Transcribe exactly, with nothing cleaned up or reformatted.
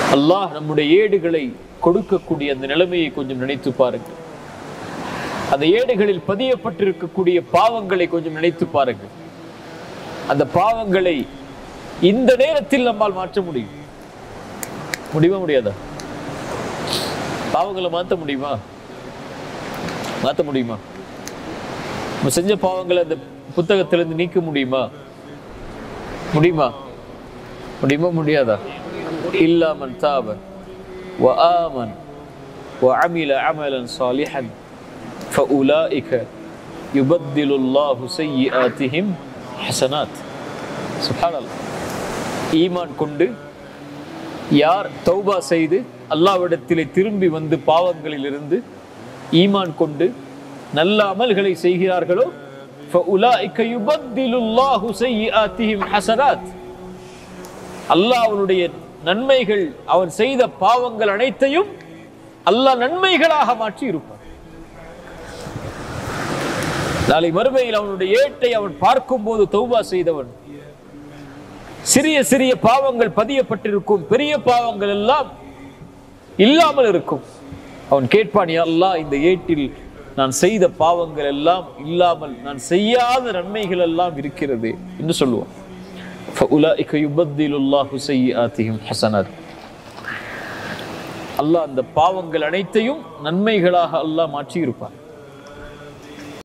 அல்லாஹ் நம்முடைய ஏடுகளை கொடுக்கக்கூடிய அந்த நிலைமையை கொஞ்சம் நினைத்து பாருங்கள். அந்த ஏடுகளில் பதியப்பட்டிருக்கக்கூடிய பாவங்களை கொஞ்சம் நினைத்து பாருங்கள். அந்த பாவங்களை இந்த நேரத்தில் நம்மால் மாற்ற முடியும். முடியுமா முடியாதா? பாவங்களை மாற்ற முடியுமா? மாற்ற முடியுமா? நம்ம செஞ்ச பாவங்களை அந்த புத்தகத்திலிருந்து நீக்க முடியுமா? முடியுமா? முடியுமா முடியாதா? இல்லா மன் தாப வ ஆமன் வ அமில அமலன் சாலிஹன் ஃபஉலாயிக யுபத்திலுல்லாஹு ஸய்யிஆத்திஹிம் ஹஸனாத். சுப்ஹானல்லாஹ். ஈமான் கொண்டு யார் தௌபா செய்து அல்லாஹ்விடத்திலே திரும்பி வந்து பாவங்களில் இருந்து ஈமான் கொண்டு நல்ல அமல்களை செய்கிறார்களோ ஃபஉலாயிக யுபத்திலுல்லாஹு ஸய்யிஆத்திஹிம் ஹஸனாத். அல்லாஹ் அவனுடைய நன்மைகள், அவன் செய்த பாவங்கள் அனைத்தையும் அல்லாஹ் நன்மைகளாக மாற்றி இருப்பான். நாளை மறுமையில் அவனுடைய ஏட்டை அவன் பார்க்கும் போது தௌபா செய்தவன், சிறிய சிறிய பாவங்கள் பதியப்பட்டிருக்கும், பெரிய பாவங்கள் எல்லாம் இல்லாமல் இருக்கும். அவன் கேட்பான், யா அல்லாஹ், இந்த ஏட்டில் நான் செய்த பாவங்கள் எல்லாம் இல்லாமல் நான் செய்யாத நன்மைகள் எல்லாம் இருக்கிறது என்று சொல்லுவான். فَأُولَٰئِكَ يُبَدِّلُ اللَّهُ سَيِّئَاتِهِمْ حَسَنَاتٍ. அல்லாஹ் அந்த பாவங்கள் அனைத்தையும் நன்மைகளாக அல்லாஹ் மாற்றி இருப்பான்.